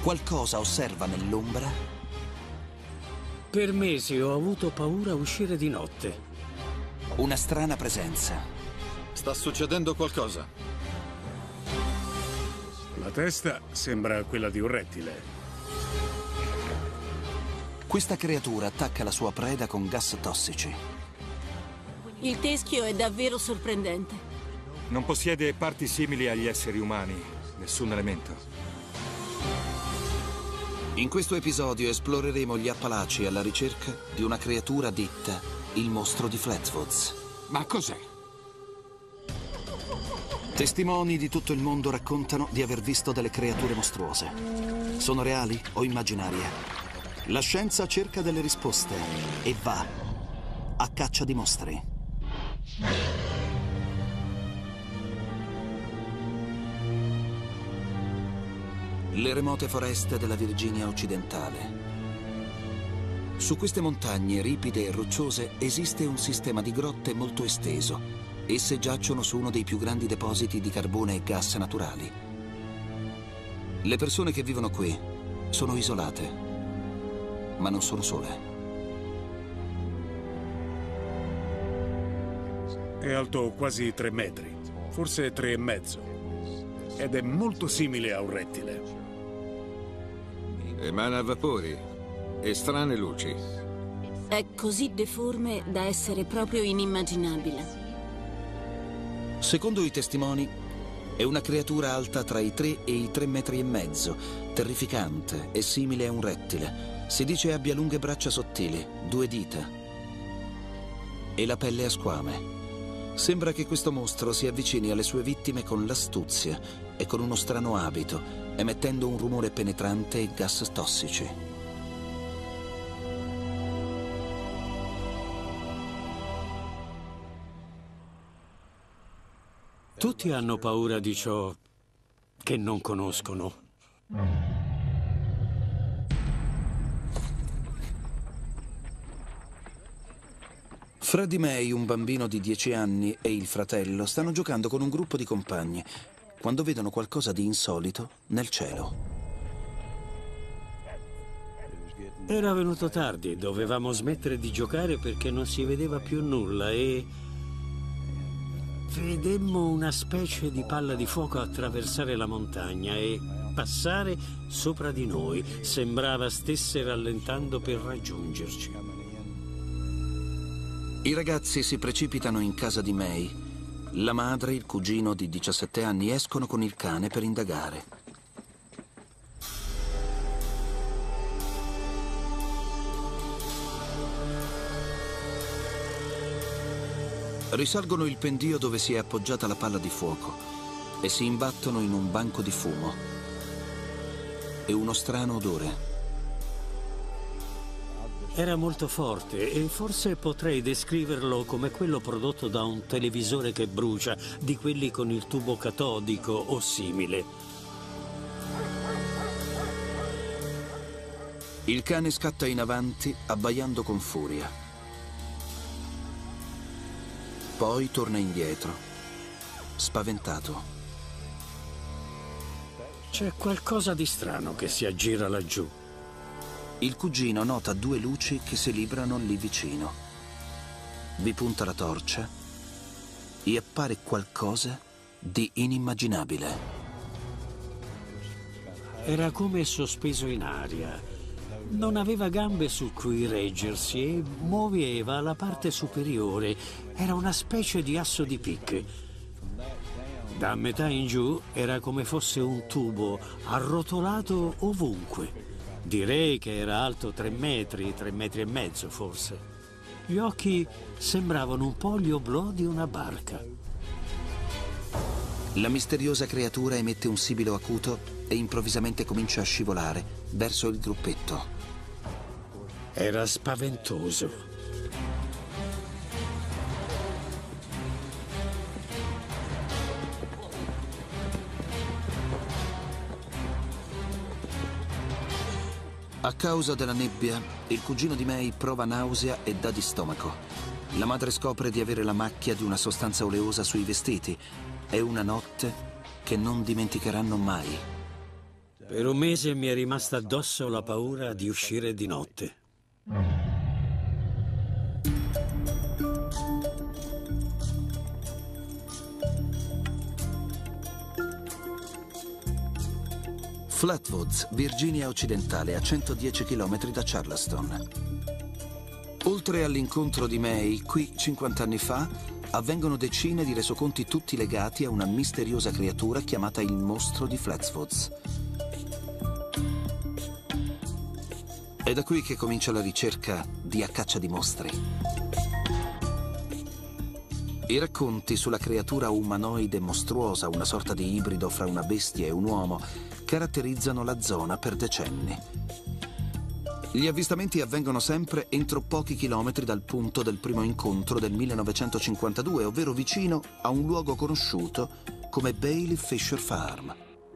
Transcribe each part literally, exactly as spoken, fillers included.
Qualcosa osserva nell'ombra. Per mesi ho avuto paura a uscire di notte. Una strana presenza. Sta succedendo qualcosa. La testa sembra quella di un rettile. Questa creatura attacca la sua preda con gas tossici. Il teschio è davvero sorprendente. Non possiede parti simili agli esseri umani, nessun elemento. In questo episodio esploreremo gli Appalachi alla ricerca di una creatura detta il mostro di Flatwoods. Ma cos'è? Testimoni di tutto il mondo raccontano di aver visto delle creature mostruose. Sono reali o immaginarie? La scienza cerca delle risposte e va a caccia di mostri. Le remote foreste della Virginia occidentale. Su queste montagne ripide e rocciose esiste un sistema di grotte molto esteso. Esse giacciono su uno dei più grandi depositi di carbone e gas naturali. Le persone che vivono qui sono isolate, ma non sono sole. È alto quasi tre metri, forse tre e mezzo, ed è molto simile a un rettile. Emana vapori e strane luci. È così deforme da essere proprio inimmaginabile. Secondo i testimoni, è una creatura alta tra i tre e i tre metri e mezzo, terrificante e simile a un rettile. Si dice abbia lunghe braccia sottili, due dita e la pelle a squame. Sembra che questo mostro si avvicini alle sue vittime con l'astuzia e con uno strano abito, emettendo un rumore penetrante e gas tossici. Tutti hanno paura di ciò che non conoscono. Freddie May, un bambino di dieci anni, e il fratello stanno giocando con un gruppo di compagni quando vedono qualcosa di insolito nel cielo. Era venuto tardi, dovevamo smettere di giocare perché non si vedeva più nulla e vedemmo una specie di palla di fuoco attraversare la montagna e passare sopra di noi. Sembrava stesse rallentando per raggiungerci. I ragazzi si precipitano in casa di May. La madre e il cugino di diciassette anni escono con il cane per indagare. Risalgono il pendio dove si è appoggiata la palla di fuoco e si imbattono in un banco di fumo e uno strano odore. Era molto forte e forse potrei descriverlo come quello prodotto da un televisore che brucia, di quelli con il tubo catodico o simile. Il cane scatta in avanti, abbaiando con furia. Poi torna indietro, spaventato. C'è qualcosa di strano che si aggira laggiù. Il cugino nota due luci che si librano lì vicino. Vi punta la torcia e appare qualcosa di inimmaginabile. Era come sospeso in aria. Non aveva gambe su cui reggersi e muoveva la parte superiore. Era una specie di asso di picche. Da metà in giù era come fosse un tubo arrotolato ovunque. Direi che era alto tre metri, tre metri e mezzo forse. Gli occhi sembravano un po' gli oblò di una barca. La misteriosa creatura emette un sibilo acuto e improvvisamente comincia a scivolare verso il gruppetto. Era spaventoso. A causa della nebbia, il cugino di May prova nausea e dà di stomaco. La madre scopre di avere la macchia di una sostanza oleosa sui vestiti. È una notte che non dimenticheranno mai. Per un mese mi è rimasta addosso la paura di uscire di notte. Flatwoods, Virginia occidentale, a centodieci chilometri da Charleston. Oltre all'incontro di May, qui cinquanta anni fa, avvengono decine di resoconti tutti legati a una misteriosa creatura chiamata il mostro di Flatwoods. È da qui che comincia la ricerca di A caccia di mostri. I racconti sulla creatura umanoide mostruosa, una sorta di ibrido fra una bestia e un uomo, caratterizzano la zona per decenni. Gli avvistamenti avvengono sempre entro pochi chilometri dal punto del primo incontro del millenovecentocinquantadue, ovvero vicino a un luogo conosciuto come Bailey Fisher Farm.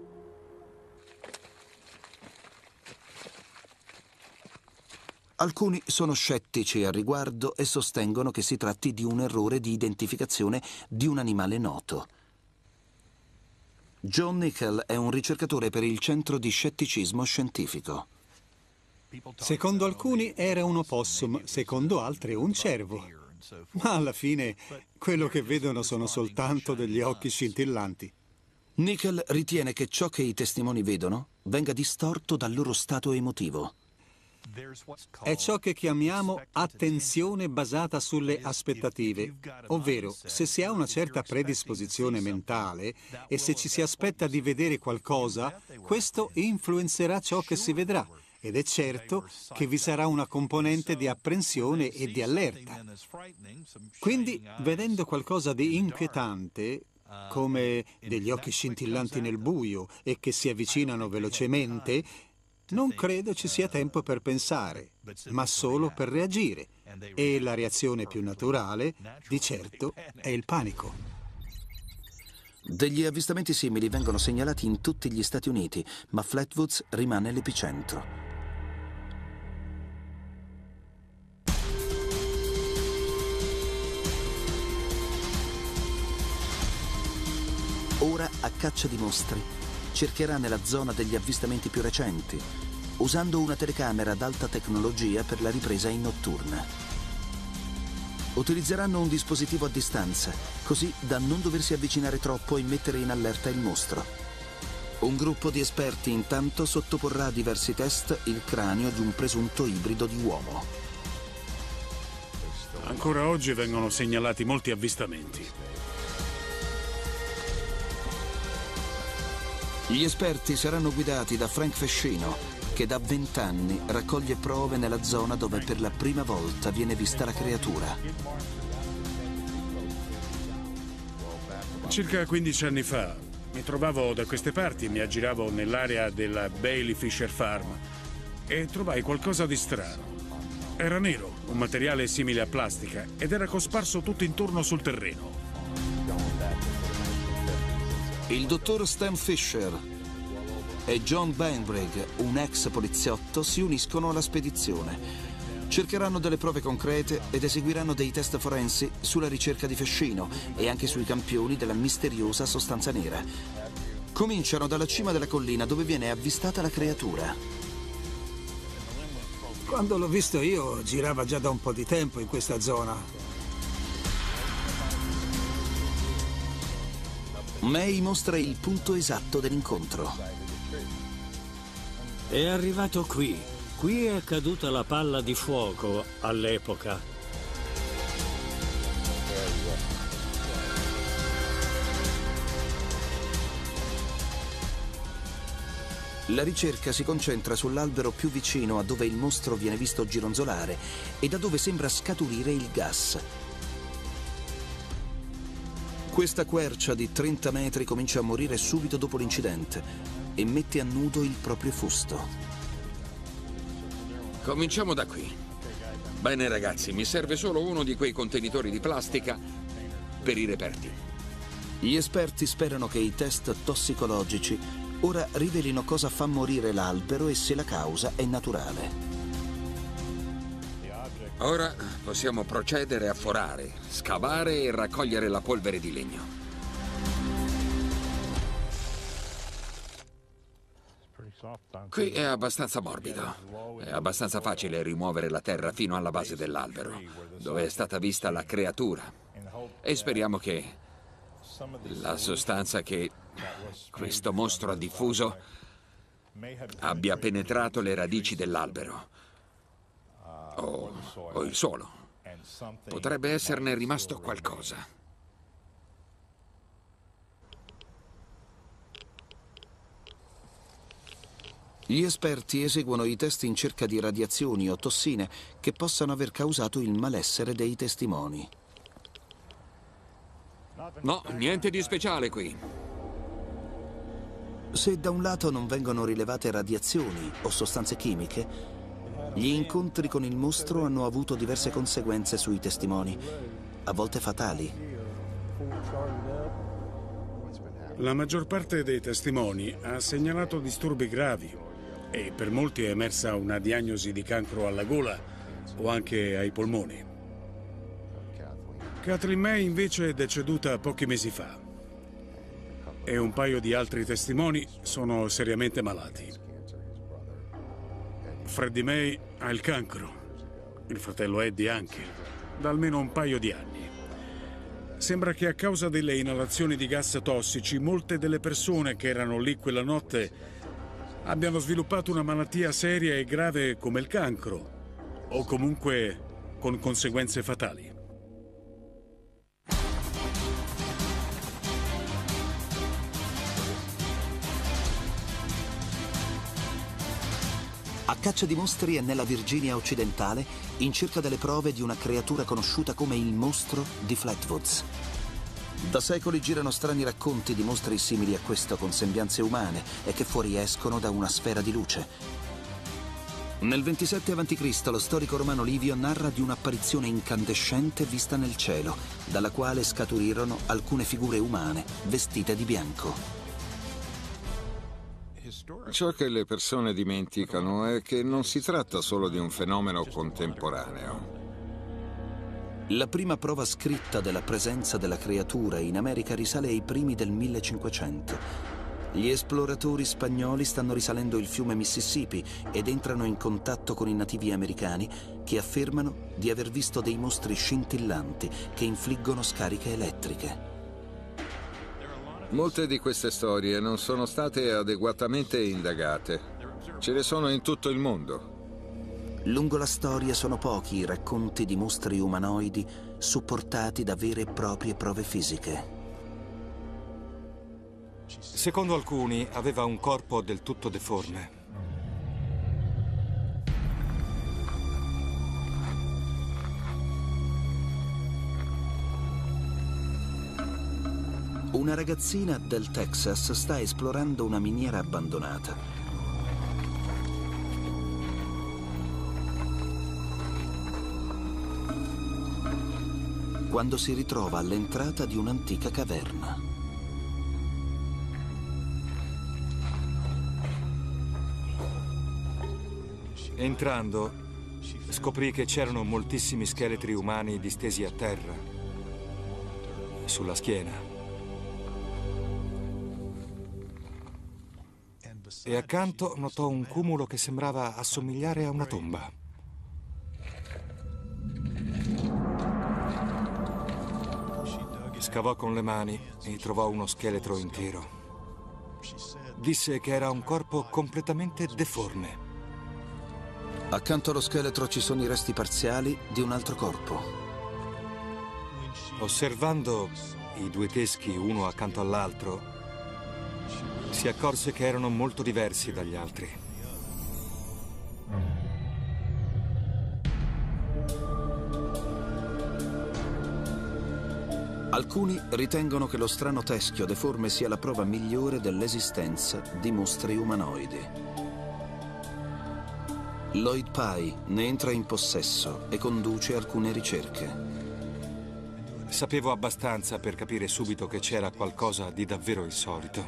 Alcuni sono scettici al riguardo e sostengono che si tratti di un errore di identificazione di un animale noto. John Nickel è un ricercatore per il Centro di Scetticismo Scientifico. Secondo alcuni era un opossum, secondo altri un cervo. Ma alla fine quello che vedono sono soltanto degli occhi scintillanti. Nickel ritiene che ciò che i testimoni vedono venga distorto dal loro stato emotivo. È ciò che chiamiamo attenzione basata sulle aspettative, ovvero se si ha una certa predisposizione mentale e se ci si aspetta di vedere qualcosa, questo influenzerà ciò che si vedrà, ed è certo che vi sarà una componente di apprensione e di allerta. Quindi, vedendo qualcosa di inquietante, come degli occhi scintillanti nel buio e che si avvicinano velocemente, non credo ci sia tempo per pensare, ma solo per reagire. E la reazione più naturale, di certo, è il panico. Degli avvistamenti simili vengono segnalati in tutti gli Stati Uniti, ma Flatwoods rimane l'epicentro. Ora, a caccia di mostri, cercherà nella zona degli avvistamenti più recenti, usando una telecamera ad alta tecnologia per la ripresa in notturna. Utilizzeranno un dispositivo a distanza, così da non doversi avvicinare troppo e mettere in allerta il mostro. Un gruppo di esperti intanto sottoporrà a diversi test il cranio di un presunto ibrido di uomo. Ancora oggi vengono segnalati molti avvistamenti. Gli esperti saranno guidati da Frank Fescino, che da vent'anni raccoglie prove nella zona dove per la prima volta viene vista la creatura. Circa quindici anni fa mi trovavo da queste parti, mi aggiravo nell'area della Bailey Fisher Farm e trovai qualcosa di strano. Era nero, un materiale simile a plastica, ed era cosparso tutto intorno sul terreno. Il dottor Stan Fisher e John Bainbrig, un ex poliziotto, si uniscono alla spedizione. Cercheranno delle prove concrete ed eseguiranno dei test forensi sulla ricerca di Fescino e anche sui campioni della misteriosa sostanza nera. Cominciano dalla cima della collina dove viene avvistata la creatura. Quando l'ho visto io girava già da un po' di tempo in questa zona. May mostra il punto esatto dell'incontro. È arrivato qui. Qui è caduta la palla di fuoco all'epoca. La ricerca si concentra sull'albero più vicino a dove il mostro viene visto gironzolare e da dove sembra scaturire il gas. Questa quercia di trenta metri comincia a morire subito dopo l'incidente e mette a nudo il proprio fusto. Cominciamo da qui. Bene ragazzi, mi serve solo uno di quei contenitori di plastica per i reperti. Gli esperti sperano che i test tossicologici ora rivelino cosa fa morire l'albero e se la causa è naturale. Ora possiamo procedere a forare, scavare e raccogliere la polvere di legno. Qui è abbastanza morbido. È abbastanza facile rimuovere la terra fino alla base dell'albero, dove è stata vista la creatura. E speriamo che la sostanza che questo mostro ha diffuso abbia penetrato le radici dell'albero o, o il suolo. Potrebbe esserne rimasto qualcosa. Gli esperti eseguono i test in cerca di radiazioni o tossine che possano aver causato il malessere dei testimoni. No, niente di speciale qui. Se da un lato non vengono rilevate radiazioni o sostanze chimiche, gli incontri con il mostro hanno avuto diverse conseguenze sui testimoni, a volte fatali. La maggior parte dei testimoni ha segnalato disturbi gravi e per molti è emersa una diagnosi di cancro alla gola o anche ai polmoni. Kathleen May invece è deceduta pochi mesi fa e un paio di altri testimoni sono seriamente malati. Freddie May ha il cancro, il fratello Eddie anche, da almeno un paio di anni. Sembra che a causa delle inalazioni di gas tossici molte delle persone che erano lì quella notte abbiano sviluppato una malattia seria e grave come il cancro, o comunque con conseguenze fatali. A caccia di mostri è nella Virginia occidentale in cerca delle prove di una creatura conosciuta come il mostro di Flatwoods. Da secoli girano strani racconti di mostri simili a questo con sembianze umane e che fuoriescono da una sfera di luce. Nel ventisette avanti Cristo lo storico romano Livio narra di un'apparizione incandescente vista nel cielo, dalla quale scaturirono alcune figure umane vestite di bianco. Ciò che le persone dimenticano è che non si tratta solo di un fenomeno contemporaneo. La prima prova scritta della presenza della creatura in America risale ai primi del millecinquecento. Gli esploratori spagnoli stanno risalendo il fiume Mississippi ed entrano in contatto con i nativi americani che affermano di aver visto dei mostri scintillanti che infliggono scariche elettriche. Molte di queste storie non sono state adeguatamente indagate. Ce ne sono in tutto il mondo. Lungo la storia sono pochi i racconti di mostri umanoidi supportati da vere e proprie prove fisiche. Secondo alcuni aveva un corpo del tutto deforme. Una ragazzina del Texas sta esplorando una miniera abbandonata. Quando si ritrova all'entrata di un'antica caverna. Entrando, scoprì che c'erano moltissimi scheletri umani distesi a terra, sulla schiena. E accanto notò un cumulo che sembrava assomigliare a una tomba. Scavò con le mani e trovò uno scheletro intero. Disse che era un corpo completamente deforme. Accanto allo scheletro ci sono i resti parziali di un altro corpo. Osservando i due teschi uno accanto all'altro, si accorse che erano molto diversi dagli altri. Alcuni ritengono che lo strano teschio deforme sia la prova migliore dell'esistenza di mostri umanoidi. Lloyd Pye ne entra in possesso e conduce alcune ricerche. Sapevo abbastanza per capire subito che c'era qualcosa di davvero insolito.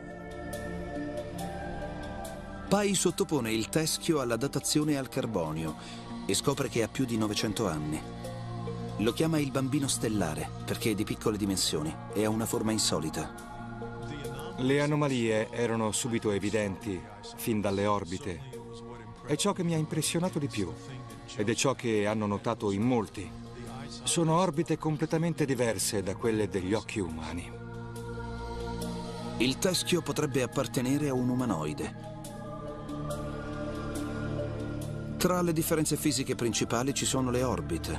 Pye sottopone il teschio alla datazione al carbonio e scopre che ha più di novecento anni. Lo chiama il bambino stellare perché è di piccole dimensioni e ha una forma insolita. Le anomalie erano subito evidenti, fin dalle orbite. È ciò che mi ha impressionato di più, ed è ciò che hanno notato in molti. Sono orbite completamente diverse da quelle degli occhi umani. Il teschio potrebbe appartenere a un umanoide. Tra le differenze fisiche principali ci sono le orbite.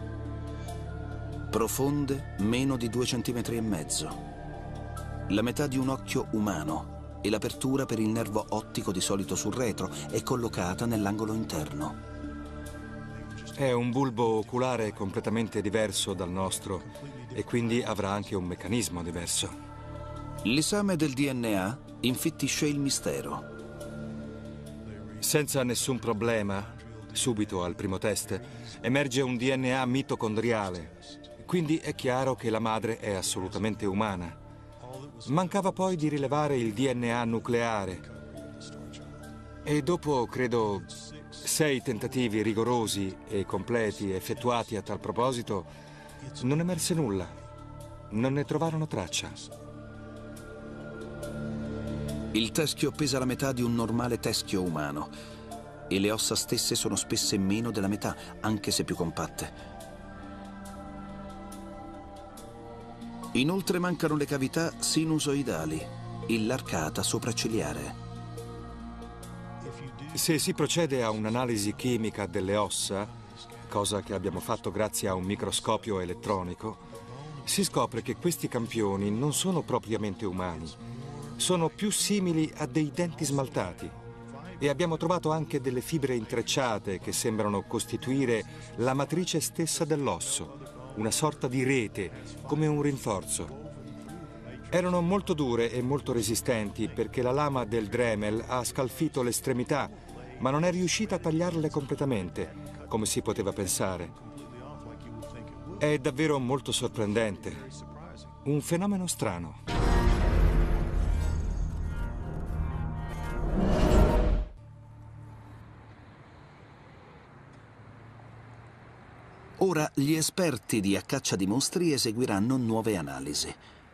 Profonde, meno di due centimetri e mezzo. La metà di un occhio umano e l'apertura per il nervo ottico di solito sul retro è collocata nell'angolo interno. È un bulbo oculare completamente diverso dal nostro e quindi avrà anche un meccanismo diverso. L'esame del D N A infittisce il mistero. Senza nessun problema, subito al primo test, emerge un D N A mitocondriale. Quindi è chiaro che la madre è assolutamente umana. Mancava poi di rilevare il D N A nucleare. E dopo, credo, sei tentativi rigorosi e completi effettuati a tal proposito, non emerse nulla. Non ne trovarono traccia. Il teschio pesa la metà di un normale teschio umano e le ossa stesse sono spesse meno della metà, anche se più compatte. Inoltre mancano le cavità sinusoidali e l'arcata sopraccigliare. Se si procede a un'analisi chimica delle ossa, cosa che abbiamo fatto grazie a un microscopio elettronico, si scopre che questi campioni non sono propriamente umani. Sono più simili a dei denti smaltati. E abbiamo trovato anche delle fibre intrecciate che sembrano costituire la matrice stessa dell'osso. Una sorta di rete, come un rinforzo. Erano molto dure e molto resistenti perché la lama del Dremel ha scalfito l'estremità, ma non è riuscita a tagliarle completamente, come si poteva pensare. È davvero molto sorprendente. Un fenomeno strano. Ora gli esperti di A caccia di mostri eseguiranno nuove analisi.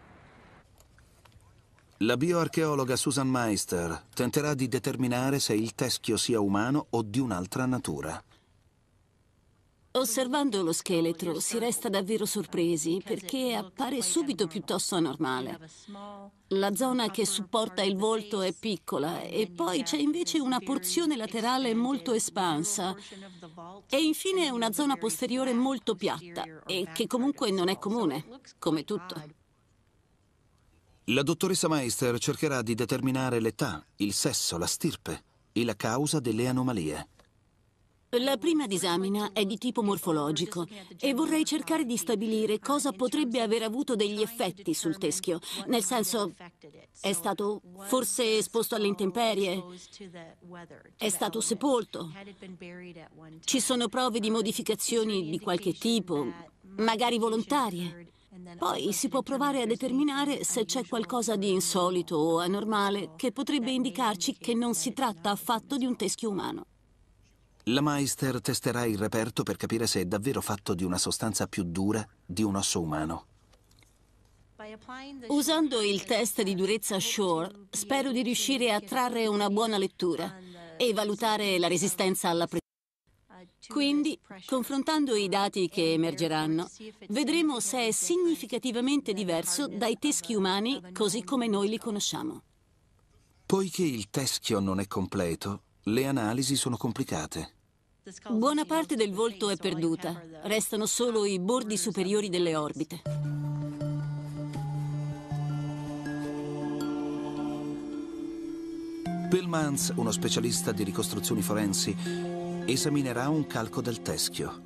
La bioarcheologa Susan Meister tenterà di determinare se il teschio sia umano o di un'altra natura. Osservando lo scheletro si resta davvero sorpresi perché appare subito piuttosto anormale. La zona che supporta il volto è piccola e poi c'è invece una porzione laterale molto espansa e infine una zona posteriore molto piatta e che comunque non è comune, come tutto. La dottoressa Meister cercherà di determinare l'età, il sesso, la stirpe e la causa delle anomalie. La prima disamina è di tipo morfologico e vorrei cercare di stabilire cosa potrebbe aver avuto degli effetti sul teschio. Nel senso, è stato forse esposto alle intemperie? È stato sepolto? Ci sono prove di modificazioni di qualche tipo, magari volontarie? Poi si può provare a determinare se c'è qualcosa di insolito o anormale che potrebbe indicarci che non si tratta affatto di un teschio umano. La Meister testerà il reperto per capire se è davvero fatto di una sostanza più dura di un osso umano. Usando il test di durezza Shore, spero di riuscire a trarre una buona lettura e valutare la resistenza alla pressione. Quindi, confrontando i dati che emergeranno, vedremo se è significativamente diverso dai teschi umani così come noi li conosciamo. Poiché il teschio non è completo, le analisi sono complicate. Buona parte del volto è perduta, restano solo i bordi superiori delle orbite. Pillmans, uno specialista di ricostruzioni forensi, esaminerà un calco del teschio.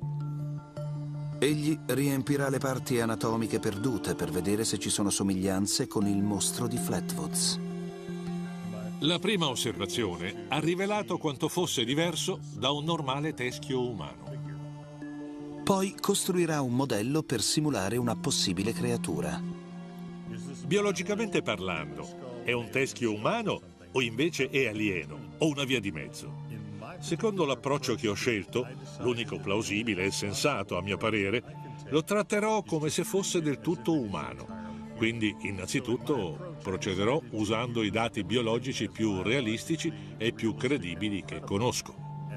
Egli riempirà le parti anatomiche perdute per vedere se ci sono somiglianze con il mostro di Flatwoods. La prima osservazione ha rivelato quanto fosse diverso da un normale teschio umano. Poi costruirà un modello per simulare una possibile creatura. Biologicamente parlando, è un teschio umano o invece è alieno o una via di mezzo? Secondo l'approccio che ho scelto, l'unico plausibile e sensato a mio parere, lo tratterò come se fosse del tutto umano. Quindi, innanzitutto, procederò usando i dati biologici più realistici e più credibili che conosco.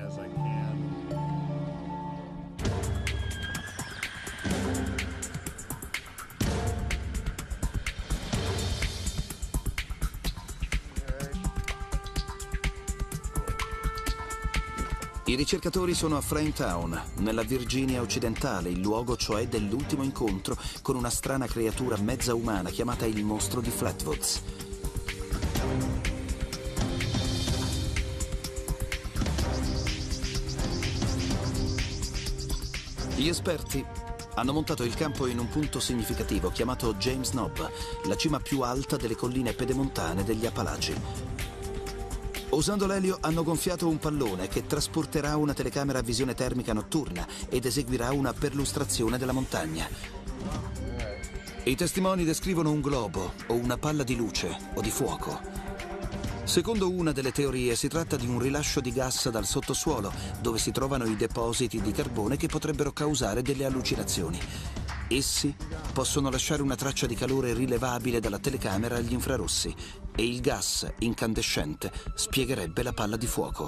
I ricercatori sono a Frametown, nella Virginia occidentale, il luogo cioè dell'ultimo incontro con una strana creatura mezza umana chiamata il mostro di Flatwoods. Gli esperti hanno montato il campo in un punto significativo chiamato James Knob, la cima più alta delle colline pedemontane degli Appalachi. Usando l'elio hanno gonfiato un pallone che trasporterà una telecamera a visione termica notturna ed eseguirà una perlustrazione della montagna. I testimoni descrivono un globo o una palla di luce o di fuoco. Secondo una delle teorie si tratta di un rilascio di gas dal sottosuolo dove si trovano i depositi di carbone che potrebbero causare delle allucinazioni. Essi possono lasciare una traccia di calore rilevabile dalla telecamera agli infrarossi e il gas incandescente spiegherebbe la palla di fuoco.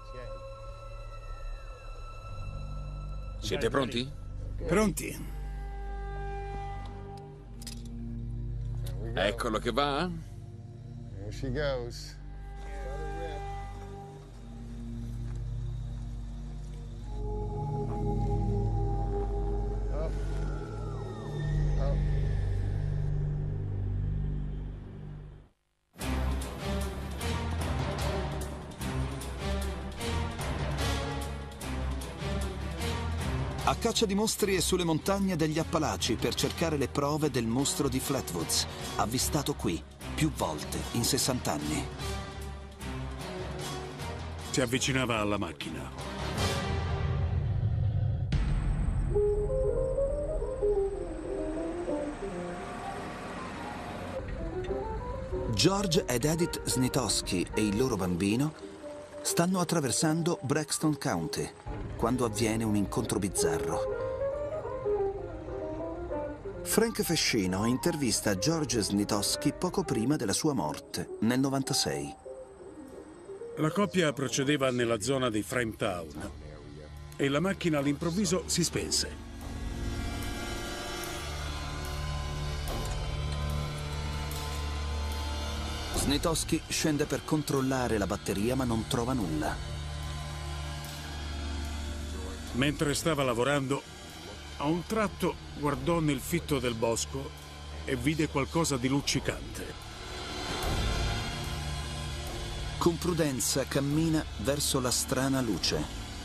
Siete pronti? Pronti. Eccolo che va. Here she goes. A caccia di mostri e sulle montagne degli Appalachi per cercare le prove del mostro di Flatwoods, avvistato qui più volte in sessanta anni. Si avvicinava alla macchina. George ed Edith Snitowski e il loro bambino stanno attraversando Braxton County quando avviene un incontro bizzarro. Frank Fescino intervista George Snitowski poco prima della sua morte, nel novantasei. La coppia procedeva nella zona di Frametown e la macchina all'improvviso si spense. Snitowski scende per controllare la batteria ma non trova nulla. Mentre stava lavorando, a un tratto guardò nel fitto del bosco e vide qualcosa di luccicante. Con prudenza cammina verso la strana luce.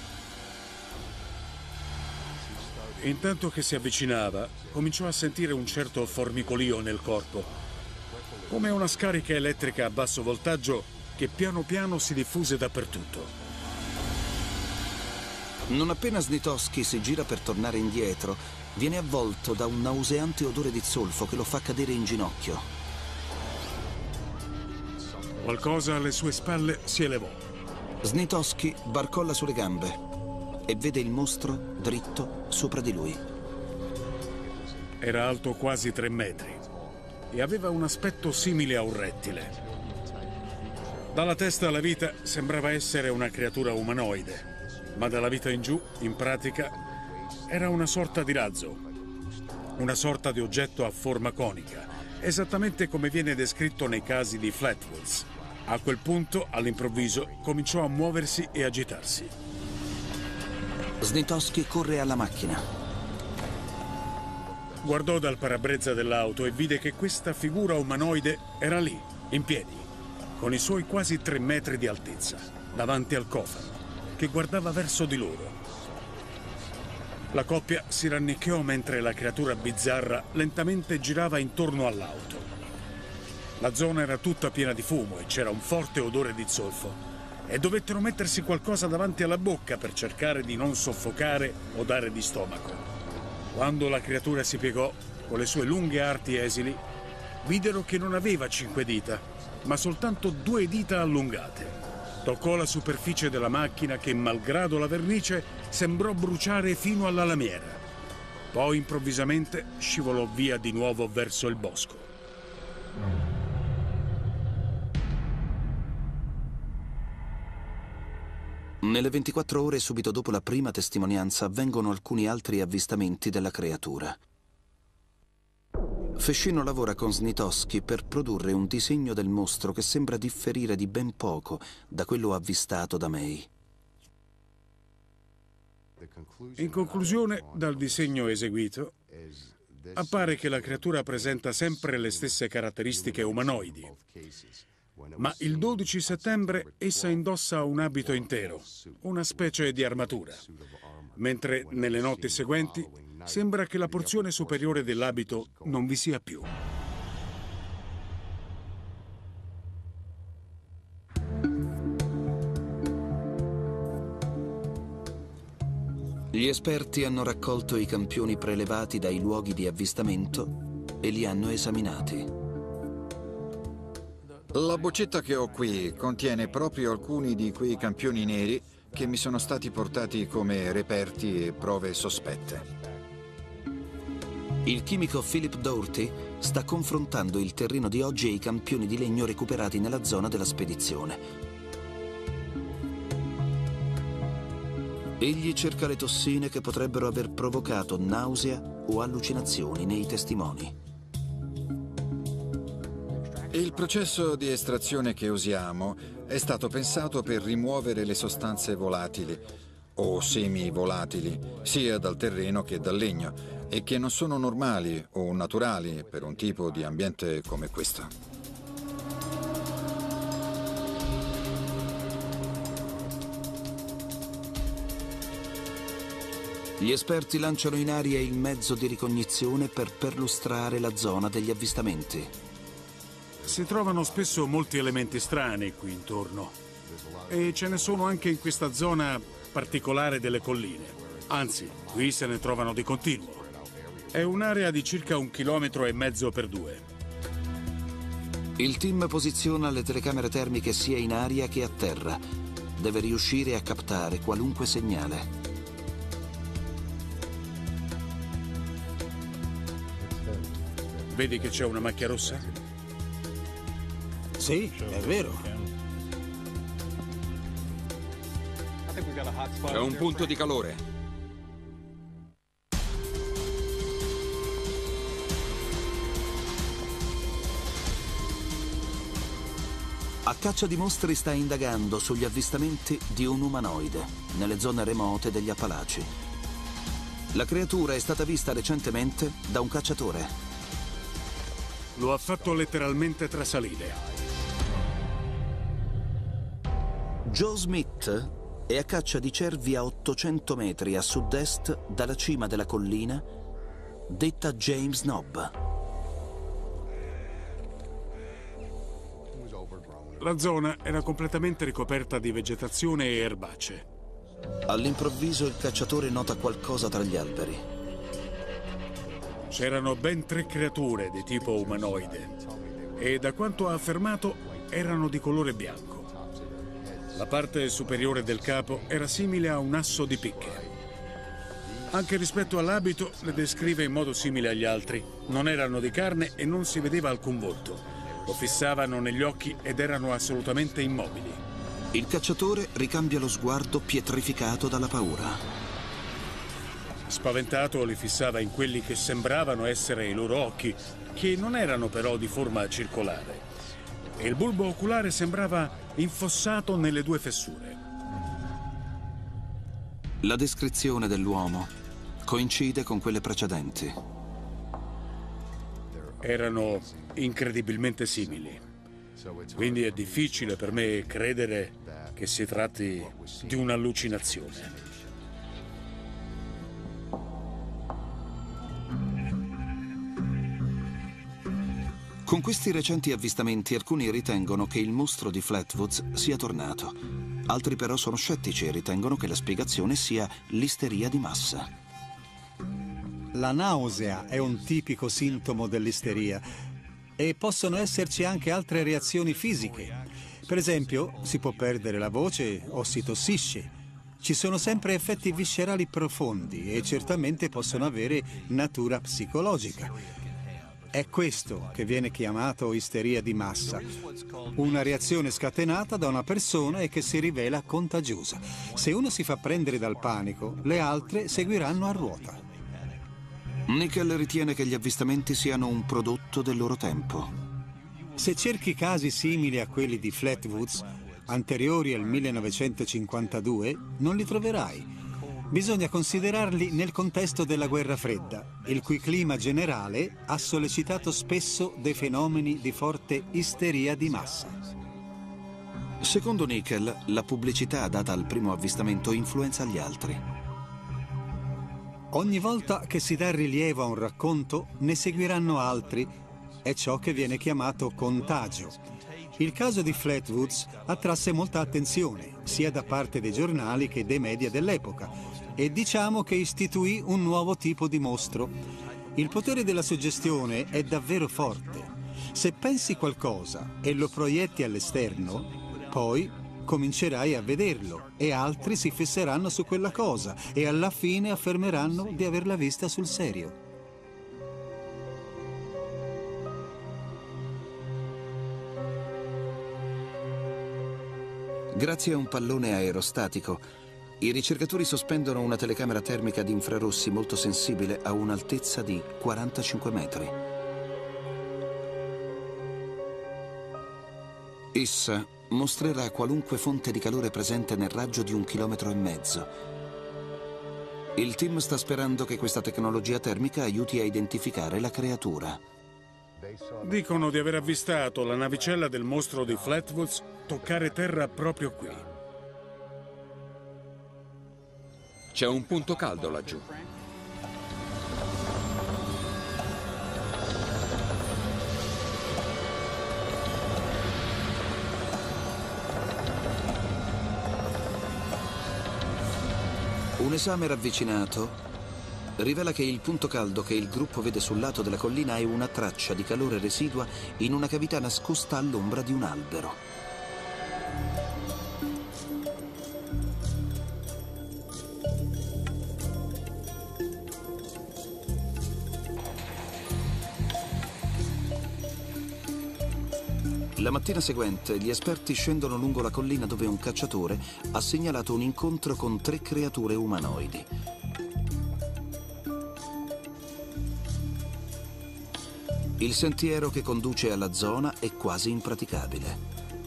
Intanto che si avvicinava, cominciò a sentire un certo formicolio nel corpo, come una scarica elettrica a basso voltaggio che piano piano si diffuse dappertutto. Non appena Snitowski si gira per tornare indietro, viene avvolto da un nauseante odore di zolfo che lo fa cadere in ginocchio. Qualcosa alle sue spalle si elevò. Snitowski barcolla sulle gambe e vede il mostro dritto sopra di lui. Era alto quasi tre metri e aveva un aspetto simile a un rettile. Dalla testa alla vita sembrava essere una creatura umanoide, ma dalla vita in giù, in pratica, era una sorta di razzo, una sorta di oggetto a forma conica, esattamente come viene descritto nei casi di Flatwoods. A quel punto, all'improvviso, cominciò a muoversi e agitarsi. Snitowski corre alla macchina. Guardò dal parabrezza dell'auto e vide che questa figura umanoide era lì, in piedi, con i suoi quasi tre metri di altezza, davanti al cofano, che guardava verso di loro. La coppia si rannicchiò mentre la creatura bizzarra lentamente girava intorno all'auto. La zona era tutta piena di fumo e c'era un forte odore di zolfo e dovettero mettersi qualcosa davanti alla bocca per cercare di non soffocare o dare di stomaco. Quando la creatura si piegò, con le sue lunghe arti esili, videro che non aveva cinque dita, ma soltanto due dita allungate. Toccò la superficie della macchina che, malgrado la vernice, sembrò bruciare fino alla lamiera. Poi improvvisamente scivolò via di nuovo verso il bosco. Nelle ventiquattro ore subito dopo la prima testimonianza avvengono alcuni altri avvistamenti della creatura. Fescino lavora con Snitowski per produrre un disegno del mostro che sembra differire di ben poco da quello avvistato da May. In conclusione, dal disegno eseguito, appare che la creatura presenta sempre le stesse caratteristiche umanoidi. Ma il dodici settembre essa indossa un abito intero, una specie di armatura, mentre nelle notti seguenti sembra che la porzione superiore dell'abito non vi sia più. Gli esperti hanno raccolto i campioni prelevati dai luoghi di avvistamento e li hanno esaminati. La boccetta che ho qui contiene proprio alcuni di quei campioni neri che mi sono stati portati come reperti e prove sospette. Il chimico Philip Doherty sta confrontando il terreno di oggi e i campioni di legno recuperati nella zona della spedizione. Egli cerca le tossine che potrebbero aver provocato nausea o allucinazioni nei testimoni. Il processo di estrazione che usiamo è stato pensato per rimuovere le sostanze volatili o semi-volatili, sia dal terreno che dal legno, e che non sono normali o naturali per un tipo di ambiente come questo. Gli esperti lanciano in aria il mezzo di ricognizione per perlustrare la zona degli avvistamenti. Si trovano spesso molti elementi strani qui intorno e ce ne sono anche in questa zona particolare delle colline. Anzi, qui se ne trovano di continuo. È un'area di circa un chilometro e mezzo per due. Il team posiziona le telecamere termiche sia in aria che a terra. Deve riuscire a captare qualunque segnale. Vedi che c'è una macchia rossa? Sì, è vero. C'è un punto di calore. A caccia di mostri sta indagando sugli avvistamenti di un umanoide nelle zone remote degli Appalachi. La creatura è stata vista recentemente da un cacciatore. Lo ha fatto letteralmente trasalire. Joe Smith è a caccia di cervi a ottocento metri a sud-est dalla cima della collina detta James Knob. La zona era completamente ricoperta di vegetazione e erbacce. All'improvviso il cacciatore nota qualcosa tra gli alberi. C'erano ben tre creature di tipo umanoide e, da quanto ha affermato, erano di colore bianco. La parte superiore del capo era simile a un asso di picche. Anche rispetto all'abito le descrive in modo simile agli altri. Non erano di carne e non si vedeva alcun volto. Lo fissavano negli occhi ed erano assolutamente immobili. Il cacciatore ricambia lo sguardo pietrificato dalla paura. Spaventato li fissava in quelli che sembravano essere i loro occhi, che non erano però di forma circolare. E il bulbo oculare sembrava infossato nelle due fessure. La descrizione dell'uomo coincide con quelle precedenti. Erano incredibilmente simili. Quindi è difficile per me credere che si tratti di un'allucinazione. Con questi recenti avvistamenti alcuni ritengono che il mostro di Flatwoods sia tornato. Altri però sono scettici e ritengono che la spiegazione sia l'isteria di massa. La nausea è un tipico sintomo dell'isteria e possono esserci anche altre reazioni fisiche. Per esempio, si può perdere la voce o si tossisce. Ci sono sempre effetti viscerali profondi e certamente possono avere natura psicologica. È questo che viene chiamato isteria di massa, una reazione scatenata da una persona e che si rivela contagiosa. Se uno si fa prendere dal panico, le altre seguiranno a ruota. Nickel ritiene che gli avvistamenti siano un prodotto del loro tempo. Se cerchi casi simili a quelli di Flatwoods, anteriori al millenovecentocinquantadue, non li troverai. Bisogna considerarli nel contesto della guerra fredda, il cui clima generale ha sollecitato spesso dei fenomeni di forte isteria di massa. Secondo Nickel, la pubblicità data al primo avvistamento influenza gli altri. Ogni volta che si dà rilievo a un racconto, ne seguiranno altri. È ciò che viene chiamato contagio. Il caso di Flatwoods attrasse molta attenzione, sia da parte dei giornali che dei media dell'epoca, e diciamo che istituì un nuovo tipo di mostro. Il potere della suggestione è davvero forte. Se pensi qualcosa e lo proietti all'esterno, poi comincerai a vederlo e altri si fisseranno su quella cosa e alla fine affermeranno di averla vista sul serio. Grazie a un pallone aerostatico, i ricercatori sospendono una telecamera termica di infrarossi molto sensibile a un'altezza di quarantacinque metri. Essa mostrerà qualunque fonte di calore presente nel raggio di un chilometro e mezzo. Il team sta sperando che questa tecnologia termica aiuti a identificare la creatura. Dicono di aver avvistato la navicella del mostro di Flatwoods toccare terra proprio qui. C'è un punto caldo laggiù. Un esame ravvicinato rivela che il punto caldo che il gruppo vede sul lato della collina è una traccia di calore residua in una cavità nascosta all'ombra di un albero. La mattina seguente gli esperti scendono lungo la collina dove un cacciatore ha segnalato un incontro con tre creature umanoidi. Il sentiero che conduce alla zona è quasi impraticabile.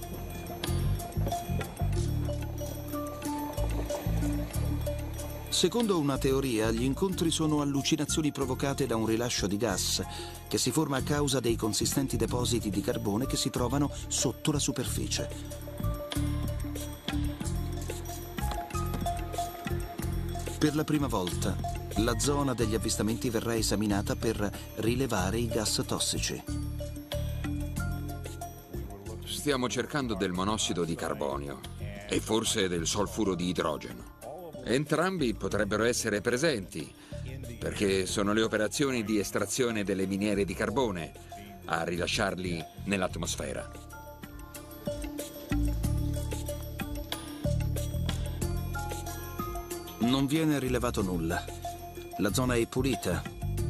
Secondo una teoria, gli incontri sono allucinazioni provocate da un rilascio di gas che si forma a causa dei consistenti depositi di carbone che si trovano sotto la superficie. Per la prima volta, la zona degli avvistamenti verrà esaminata per rilevare i gas tossici. Stiamo cercando del monossido di carbonio e forse del solfuro di idrogeno. Entrambi potrebbero essere presenti, perché sono le operazioni di estrazione delle miniere di carbone a rilasciarli nell'atmosfera. Non viene rilevato nulla. La zona è pulita.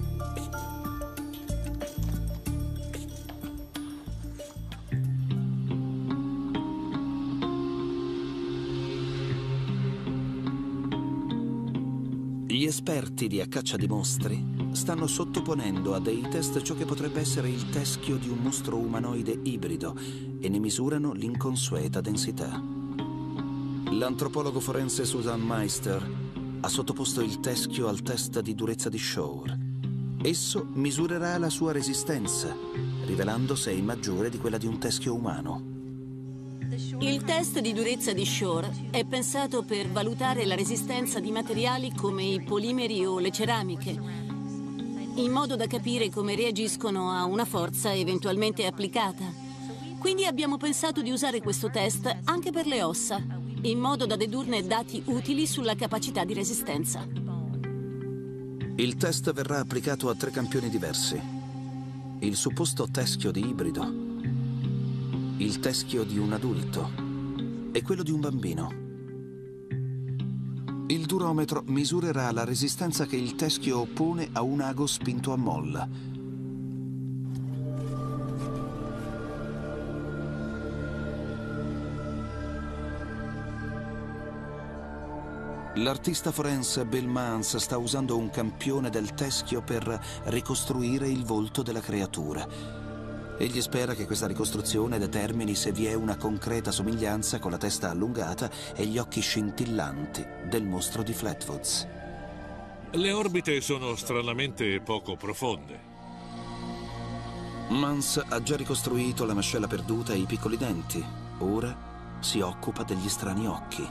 Gli esperti di A caccia di mostri stanno sottoponendo a dei test ciò che potrebbe essere il teschio di un mostro umanoide ibrido e ne misurano l'inconsueta densità. L'antropologo forense Susan Meister ha sottoposto il teschio al test di durezza di Shore. Esso misurerà la sua resistenza, rivelando se è maggiore di quella di un teschio umano. Il test di durezza di Shore è pensato per valutare la resistenza di materiali come i polimeri o le ceramiche, in modo da capire come reagiscono a una forza eventualmente applicata. Quindi abbiamo pensato di usare questo test anche per le ossa, in modo da dedurne dati utili sulla capacità di resistenza. Il test verrà applicato a tre campioni diversi. Il supposto teschio di ibrido, il teschio di un adulto e quello di un bambino. Il durometro misurerà la resistenza che il teschio oppone a un ago spinto a molla. L'artista forense Bill Mance sta usando un campione del teschio per ricostruire il volto della creatura. Egli spera che questa ricostruzione determini se vi è una concreta somiglianza con la testa allungata e gli occhi scintillanti del mostro di Flatwoods. Le orbite sono stranamente poco profonde. Mance ha già ricostruito la mascella perduta e i piccoli denti. Ora si occupa degli strani occhi.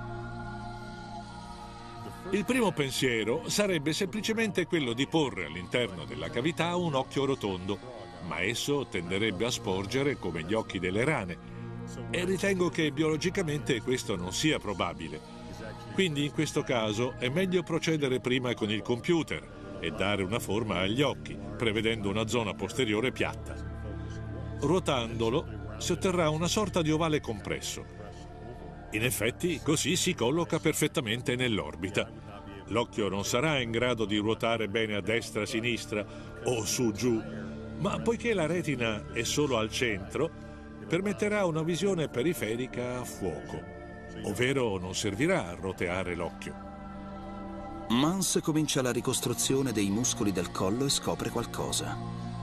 Il primo pensiero sarebbe semplicemente quello di porre all'interno della cavità un occhio rotondo, ma esso tenderebbe a sporgere come gli occhi delle rane, e ritengo che biologicamente questo non sia probabile. Quindi in questo caso è meglio procedere prima con il computer e dare una forma agli occhi, prevedendo una zona posteriore piatta. Ruotandolo si otterrà una sorta di ovale compresso. In effetti, così si colloca perfettamente nell'orbita. L'occhio non sarà in grado di ruotare bene a destra, a sinistra o su giù, ma poiché la retina è solo al centro, permetterà una visione periferica a fuoco, ovvero non servirà a roteare l'occhio. Mance comincia la ricostruzione dei muscoli del collo e scopre qualcosa.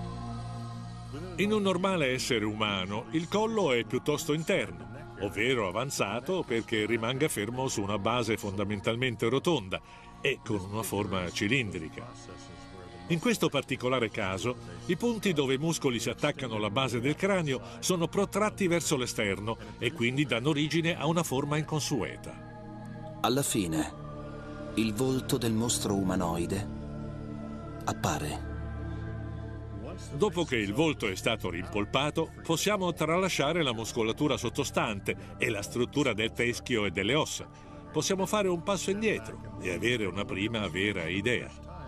In un normale essere umano, il collo è piuttosto interno, ovvero avanzato perché rimanga fermo su una base fondamentalmente rotonda e con una forma cilindrica. In questo particolare caso, i punti dove i muscoli si attaccano alla base del cranio sono protratti verso l'esterno e quindi danno origine a una forma inconsueta. Alla fine, il volto del mostro umanoide appare. Dopo che il volto è stato rimpolpato, possiamo tralasciare la muscolatura sottostante e la struttura del teschio e delle ossa. Possiamo fare un passo indietro e avere una prima vera idea.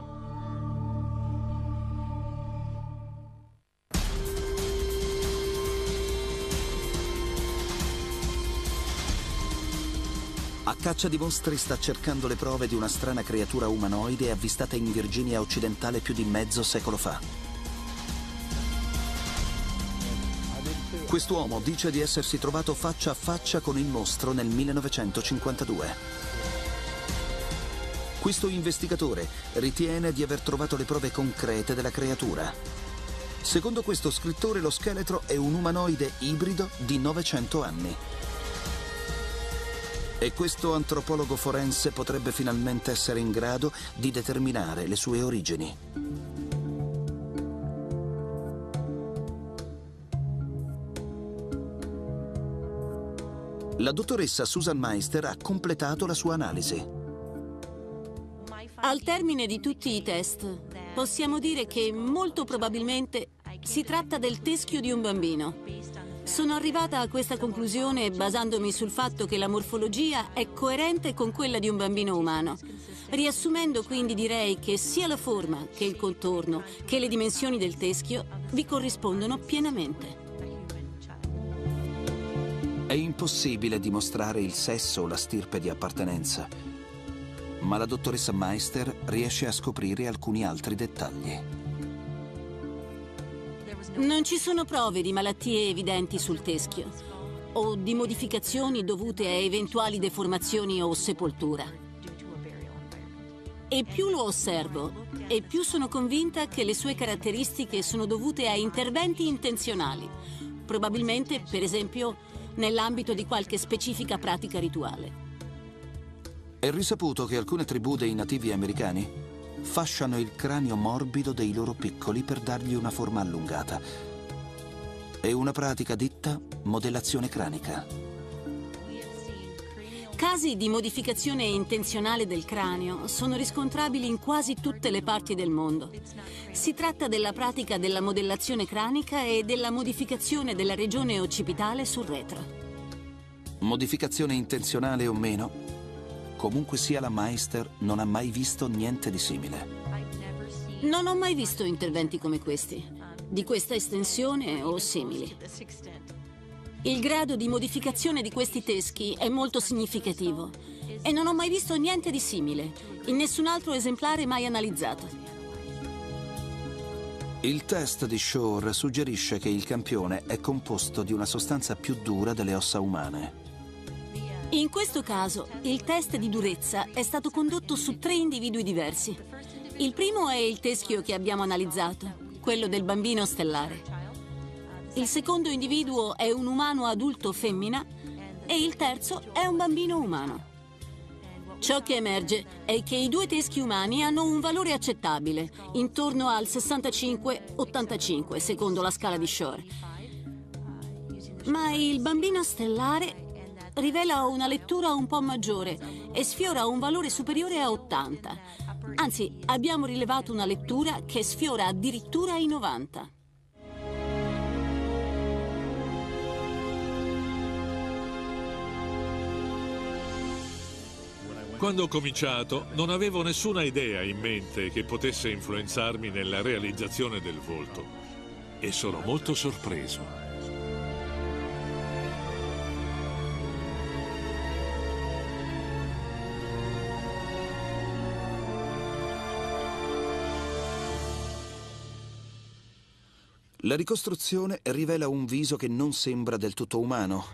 A caccia di mostri sta cercando le prove di una strana creatura umanoide avvistata in Virginia occidentale più di mezzo secolo fa. Quest'uomo dice di essersi trovato faccia a faccia con il mostro nel millenovecentocinquantadue. Questo investigatore ritiene di aver trovato le prove concrete della creatura. Secondo questo scrittore, lo scheletro è un umanoide ibrido di novecento anni. E questo antropologo forense potrebbe finalmente essere in grado di determinare le sue origini. La dottoressa Susan Meister ha completato la sua analisi. Al termine di tutti i test, possiamo dire che molto probabilmente si tratta del teschio di un bambino. Sono arrivata a questa conclusione basandomi sul fatto che la morfologia è coerente con quella di un bambino umano. Riassumendo, quindi, direi che sia la forma che il contorno che le dimensioni del teschio vi corrispondono pienamente. È impossibile dimostrare il sesso o la stirpe di appartenenza, ma la dottoressa Meister riesce a scoprire alcuni altri dettagli. Non ci sono prove di malattie evidenti sul teschio o di modificazioni dovute a eventuali deformazioni o sepoltura. E più lo osservo, e più sono convinta che le sue caratteristiche sono dovute a interventi intenzionali, probabilmente, per esempio, nell'ambito di qualche specifica pratica rituale. È risaputo che alcune tribù dei nativi americani fasciano il cranio morbido dei loro piccoli per dargli una forma allungata. È una pratica detta modellazione cranica. Casi di modificazione intenzionale del cranio sono riscontrabili in quasi tutte le parti del mondo. Si tratta della pratica della modellazione cranica e della modificazione della regione occipitale sul retro. Modificazione intenzionale o meno, comunque sia, la Meister non ha mai visto niente di simile. Non ho mai visto interventi come questi, di questa estensione o simili. Il grado di modificazione di questi teschi è molto significativo e non ho mai visto niente di simile, in nessun altro esemplare mai analizzato. Il test di Shore suggerisce che il campione è composto di una sostanza più dura delle ossa umane. In questo caso, il test di durezza è stato condotto su tre individui diversi. Il primo è il teschio che abbiamo analizzato, quello del bambino stellare. Il secondo individuo è un umano adulto femmina e il terzo è un bambino umano. Ciò che emerge è che i due teschi umani hanno un valore accettabile, intorno al sessantacinque ottantacinque, secondo la scala di Shore. Ma il bambino stellare rivela una lettura un po' maggiore e sfiora un valore superiore a ottanta. Anzi, abbiamo rilevato una lettura che sfiora addirittura i novanta. Quando ho cominciato, non avevo nessuna idea in mente che potesse influenzarmi nella realizzazione del volto. E sono molto sorpreso. La ricostruzione rivela un viso che non sembra del tutto umano.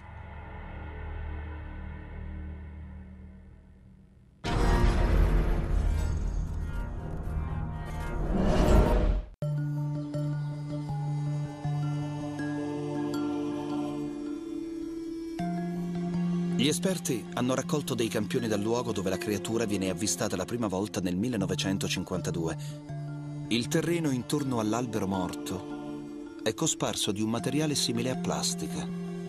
Gli esperti hanno raccolto dei campioni dal luogo dove la creatura viene avvistata la prima volta nel millenovecentocinquantadue. Il terreno intorno all'albero morto è cosparso di un materiale simile a plastica.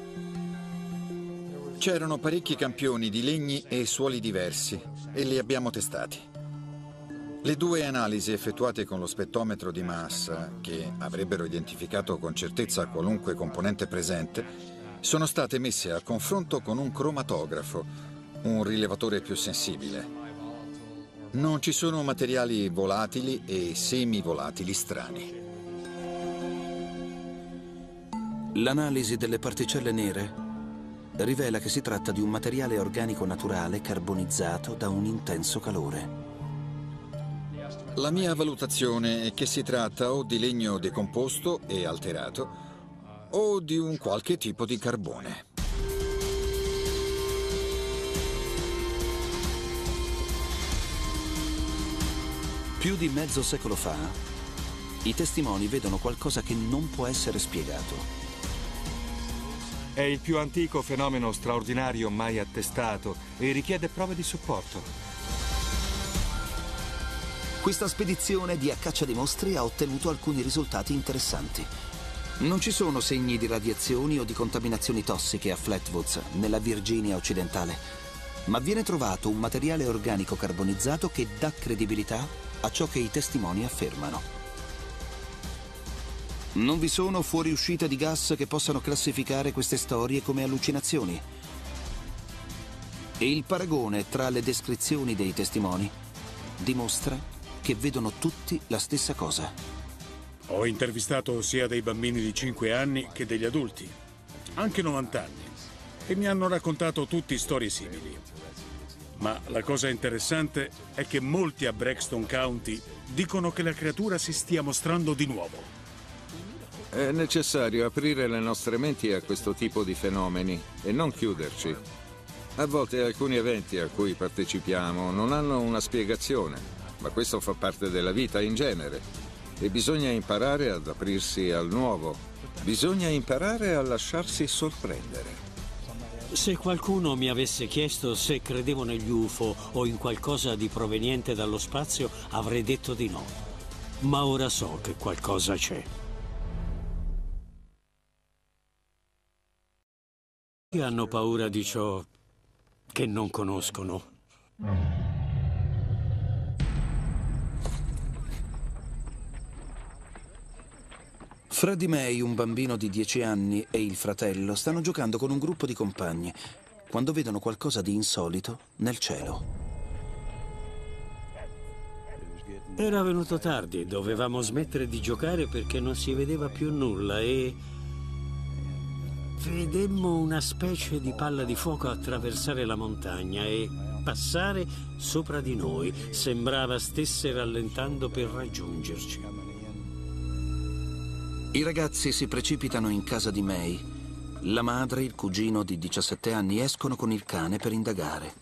C'erano parecchi campioni di legni e suoli diversi e li abbiamo testati. Le due analisi effettuate con lo spettometro di massa, che avrebbero identificato con certezza qualunque componente presente, sono state messe a confronto con un cromatografo, un rilevatore più sensibile. Non ci sono materiali volatili e semivolatili strani. L'analisi delle particelle nere rivela che si tratta di un materiale organico naturale carbonizzato da un intenso calore. La mia valutazione è che si tratta o di legno decomposto e alterato o di un qualche tipo di carbone. Più di mezzo secolo fa, i testimoni vedono qualcosa che non può essere spiegato. È il più antico fenomeno straordinario mai attestato e richiede prove di supporto. Questa spedizione di a caccia di mostri ha ottenuto alcuni risultati interessanti. Non ci sono segni di radiazioni o di contaminazioni tossiche a Flatwoods, nella Virginia occidentale, ma viene trovato un materiale organico carbonizzato che dà credibilità a ciò che i testimoni affermano. Non vi sono fuoriuscite di gas che possano classificare queste storie come allucinazioni. E il paragone tra le descrizioni dei testimoni dimostra che vedono tutti la stessa cosa. Ho intervistato sia dei bambini di cinque anni che degli adulti, anche novanta anni, e mi hanno raccontato tutti storie simili. Ma la cosa interessante è che molti a Braxton County dicono che la creatura si stia mostrando di nuovo. È necessario aprire le nostre menti a questo tipo di fenomeni e non chiuderci. A volte alcuni eventi a cui partecipiamo non hanno una spiegazione, ma questo fa parte della vita in genere e bisogna imparare ad aprirsi al nuovo. Bisogna imparare a lasciarsi sorprendere. Se qualcuno mi avesse chiesto se credevo negli U F O o in qualcosa di proveniente dallo spazio, avrei detto di no. Ma ora so che qualcosa c'è. Hanno paura di ciò che non conoscono. Freddie May, un bambino di dieci anni, e il fratello stanno giocando con un gruppo di compagni quando vedono qualcosa di insolito nel cielo. Era venuto tardi, dovevamo smettere di giocare perché non si vedeva più nulla e vedemmo una specie di palla di fuoco attraversare la montagna e passare sopra di noi. Sembrava stesse rallentando per raggiungerci. I ragazzi si precipitano in casa di May. La madre e il cugino di diciassette anni escono con il cane per indagare.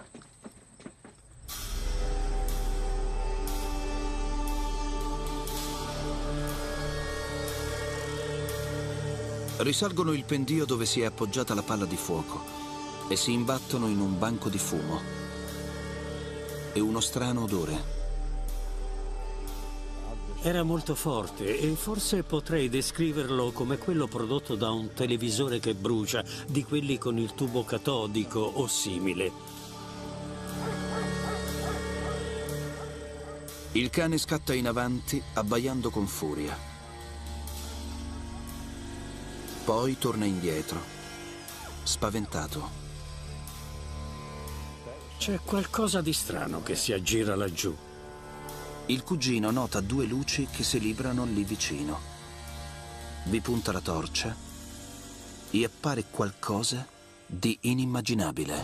Risalgono il pendio dove si è appoggiata la palla di fuoco e si imbattono in un banco di fumo e uno strano odore. Era molto forte e forse potrei descriverlo come quello prodotto da un televisore che brucia, di quelli con il tubo catodico o simile. Il cane scatta in avanti, abbaiando con furia. Poi torna indietro, spaventato. C'è qualcosa di strano che si aggira laggiù. Il cugino nota due luci che si librano lì vicino. Vi punta la torcia e appare qualcosa di inimmaginabile.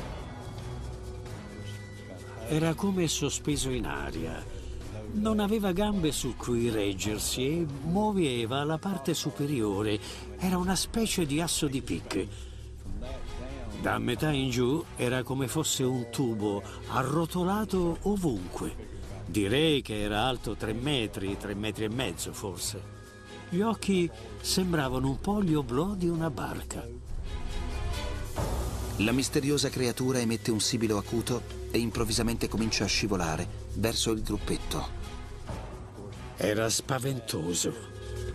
Era come sospeso in aria. Non aveva gambe su cui reggersi e muoveva la parte superiore. Era una specie di asso di picche. Da metà in giù era come fosse un tubo arrotolato ovunque. Direi che era alto tre metri, tre metri e mezzo forse. Gli occhi sembravano un po' gli oblò di una barca. La misteriosa creatura emette un sibilo acuto e improvvisamente comincia a scivolare verso il gruppetto. Era spaventoso.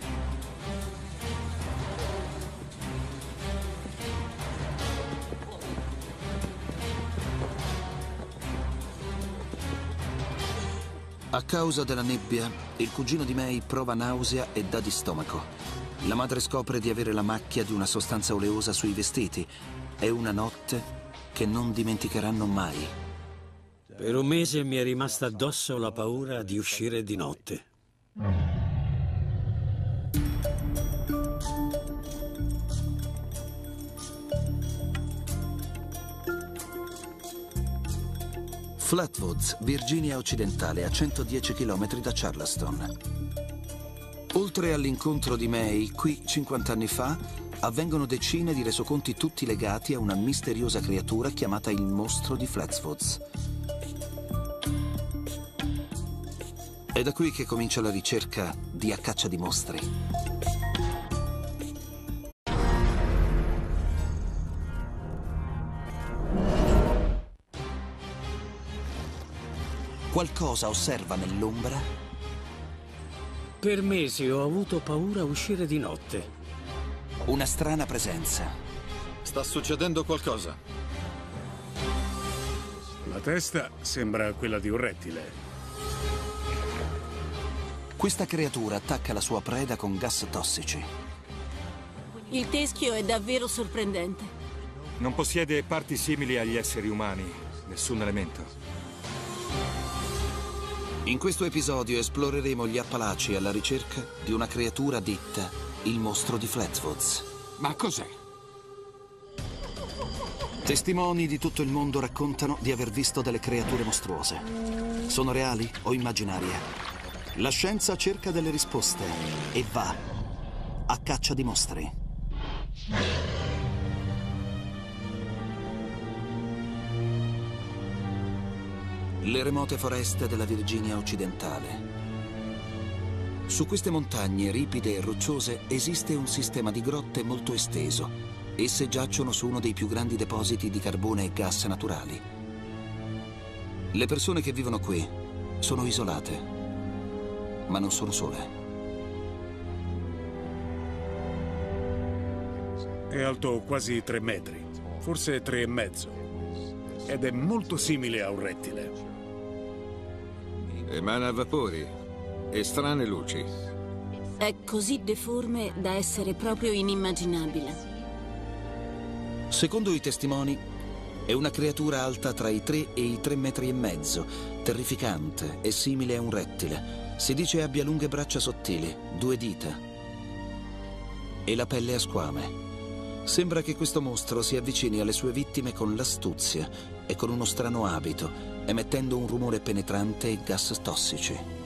A causa della nebbia, il cugino di May prova nausea e dà di stomaco. La madre scopre di avere la macchia di una sostanza oleosa sui vestiti. È una notte che non dimenticheranno mai. Per un mese mi è rimasta addosso la paura di uscire di notte. Flatwoods, Virginia occidentale, a centodieci chilometri da Charleston. Oltre all'incontro di May, qui cinquanta anni fa, avvengono decine di resoconti tutti legati a una misteriosa creatura chiamata il mostro di Flatwoods. È da qui che comincia la ricerca di A caccia di mostri. Qualcosa osserva nell'ombra? Per mesi ho avuto paura a uscire di notte. Una strana presenza. Sta succedendo qualcosa. La testa sembra quella di un rettile. Questa creatura attacca la sua preda con gas tossici. Il teschio è davvero sorprendente. Non possiede parti simili agli esseri umani, nessun elemento. In questo episodio esploreremo gli Appalachi alla ricerca di una creatura detta il mostro di Flatwoods. Ma cos'è? Testimoni di tutto il mondo raccontano di aver visto delle creature mostruose. Sono reali o immaginarie? La scienza cerca delle risposte e va a caccia di mostri. Le remote foreste della Virginia occidentale. Su queste montagne ripide e rocciose esiste un sistema di grotte molto esteso. Esse giacciono su uno dei più grandi depositi di carbone e gas naturali. Le persone che vivono qui sono isolate, ma non sono sole. È alto quasi tre metri, forse tre e mezzo, ed è molto simile a un rettile. Emana vapori e strane luci. È così deforme da essere proprio inimmaginabile. Secondo i testimoni, è una creatura alta tra i tre e i tre metri e mezzo, terrificante e simile a un rettile. Si dice abbia lunghe braccia sottili, due dita e la pelle a squame. Sembra che questo mostro si avvicini alle sue vittime con l'astuzia e con uno strano abito, emettendo un rumore penetrante e gas tossici.